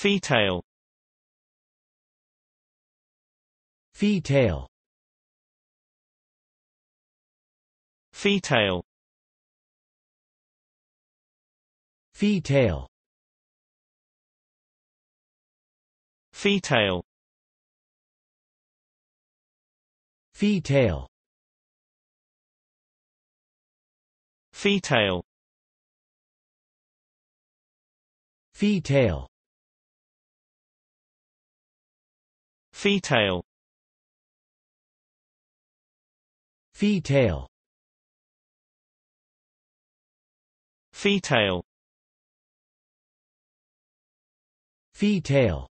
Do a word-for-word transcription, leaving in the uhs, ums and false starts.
Feetail. Feetail. Feetail. Feetail. Feetail. Feetail. Feetail. Feetail. Feetail. Feetail. Feetail. Feetail.